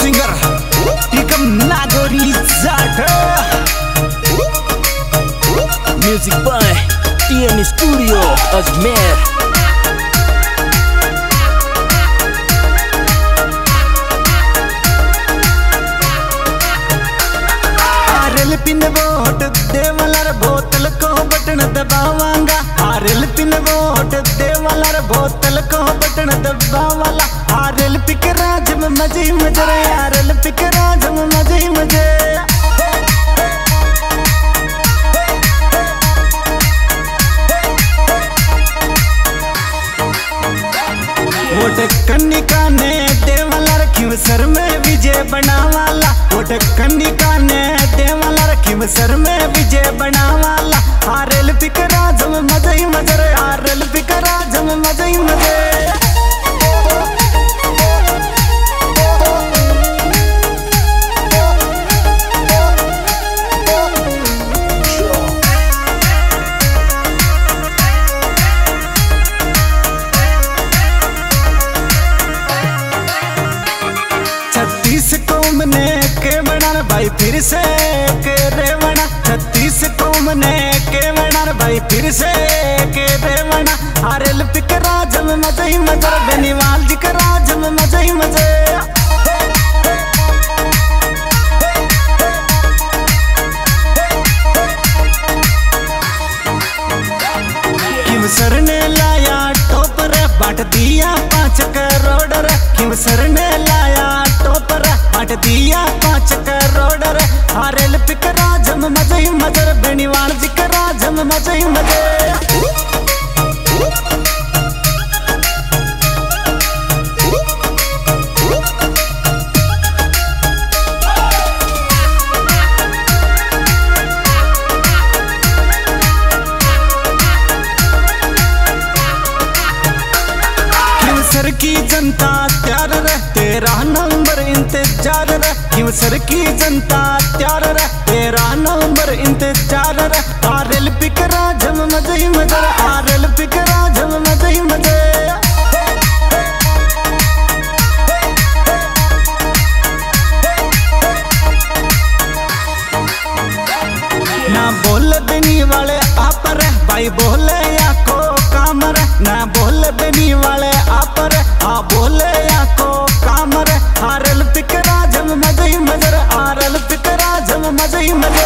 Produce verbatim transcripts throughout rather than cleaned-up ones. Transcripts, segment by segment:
Singer Tikam Nagori Jat. Music by TN studio Ajmer. पिन vote देवलर बोतल को बटन दबावांगा। आरएल पिन वोट देवलर बोतल को बटन दबावाला। आरएल पिक राज में मजे ही मजे रे। आरएल पिक राज में मजे ही मजे। वोट कन्निका ने देवला रखी सर में विजय बनावाला। वोट कन्निका ने देवला रखी सर में विजय बनावाला। आरएल पिक राज में मजे ही मजे रे। आरएल पिक राज में मजे ही मजे। छत्तीस कौम ने के बना भाई फिर से के रेवना। छत्तीस कौम ने के बना भाई फिर से के रेवना। आरएल पिक राज में मजे ही मजे। बेनीवाल जी के राज में मजे ही मजे। सर ने लाया टोपर बाट दिया पाँच करोड़ रे। किम सर ने लाया टोपर बाट दिया पाँच करोड़ रे। आरएल पिक राज में मजे ही मजे। बेनीवाल जी के राज में मजे ही मजे। सर की जनता त्यार रे। तेरा नंबर इंतजार रे। क्यों सर की जनता त्यार रे। तेरा नंबर इंतजार रे। आरएल पिक राज में मजे ही मजे। आरएल पिक राज में मजे ही मजे। ना बोल देनी वाले आप रे भाई बोले या को काम रे। ना बोल देनी वाले आप रे आ बोले या को काम रे। आरएल पिक राज में मजे ही मजे। आरएल पिक राज में मजे ही मजे।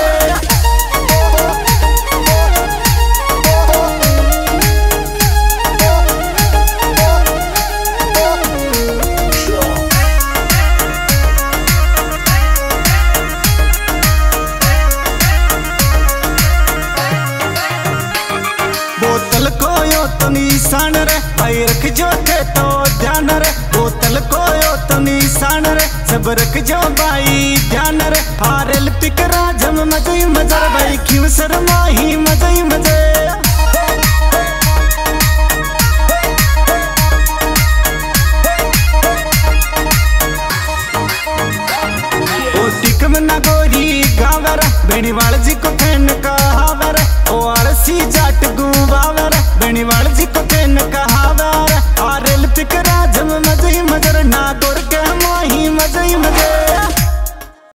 बोतल को यो तो निशान रे भाई रख जो थे तो ध्यान रे। बोतल को यो तो निशान रे सब रख जो भाई ध्यान रे। आरएल पिक राज में मजे ही मजे भाई। क्यों शर्मा ही मजे ही मजे। ओ टिकम नागोरी गाँव रे। बेनीवाल जी को